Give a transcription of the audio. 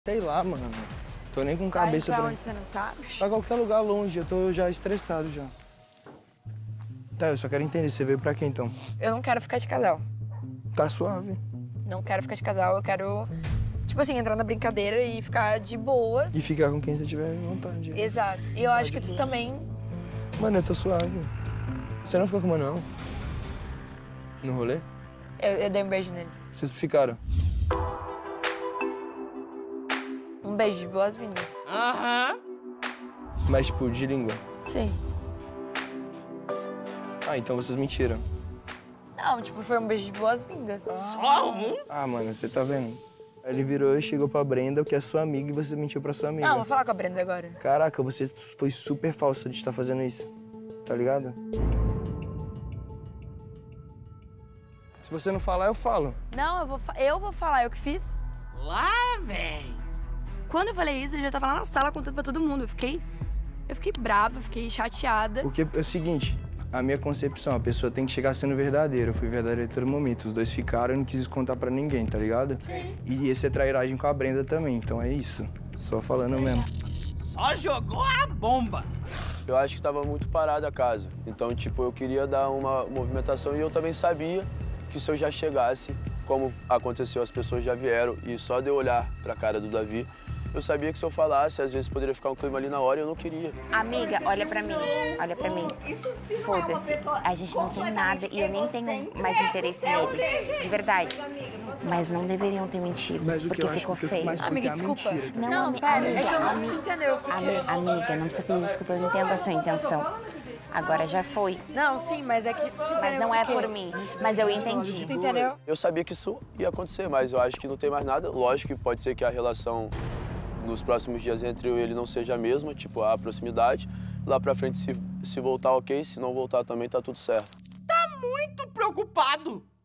Sei lá, mano. Tô nem com cabeça pra onde você não sabe? Pra qualquer lugar longe, eu tô já estressado já. Tá, eu só quero entender, você veio pra quê então? Eu não quero ficar de casal. Tá suave. Não quero ficar de casal, eu quero, tipo assim, entrar na brincadeira e ficar de boas. E ficar com quem você tiver vontade. Exato. E eu acho que tu também... Mano, eu tô suave. Você não ficou com o Manuel? No rolê? Eu dei um beijo nele. Vocês ficaram? Um beijo de boas-vindas. Mas tipo, de língua? Sim. Ah, então vocês mentiram. Não, tipo, foi um beijo de boas-vindas. Só um? Ah, mano, você tá vendo? Aí ele virou e chegou pra Brenda, que é sua amiga, e você mentiu pra sua amiga. Não, vou falar com a Brenda agora. Caraca, você foi super falsa de estar fazendo isso. Tá ligado? Se você não falar, eu falo. Não, eu vou falar, eu que fiz. Lá vem. Quando eu falei isso, eu já tava lá na sala contando pra todo mundo. Eu fiquei brava, eu fiquei chateada. Porque é o seguinte, a minha concepção, a pessoa tem que chegar sendo verdadeira. Eu fui verdadeiro em todo momento. Os dois ficaram e não quis contar pra ninguém, tá ligado? E esse é trairagem com a Brenda também, então é isso. Só falando mesmo. Só jogou a bomba. Eu acho que tava muito parada a casa. Então, tipo, eu queria dar uma movimentação e eu também sabia que se eu já chegasse, como aconteceu, as pessoas já vieram e só de eu olhar pra cara do Davi, eu sabia que se eu falasse, às vezes poderia ficar um clima ali na hora e eu não queria. Amiga, olha pra mim, olha pra mim. Foda-se, a gente não tem nada e eu nem tenho mais interesse nele, de verdade. Mas não deveriam ter mentido, Mas o que porque eu acho ficou que feio. mais Amiga, porque é desculpa. mentira, tá? Não, pera, é que eu não se entendeu. Amiga, não precisa pedir desculpa, eu entendo a sua intenção. Agora já foi. Não, sim, mas é que... Mas não é por mim, mas eu entendi. Tu entendeu? Eu sabia que isso ia acontecer, mas eu acho que não tem mais nada. Lógico que pode ser que a relação nos próximos dias entre eu e ele não seja a mesma, tipo, a proximidade. Lá pra frente, se voltar, ok. Se não voltar também, tá tudo certo. Tá muito preocupado.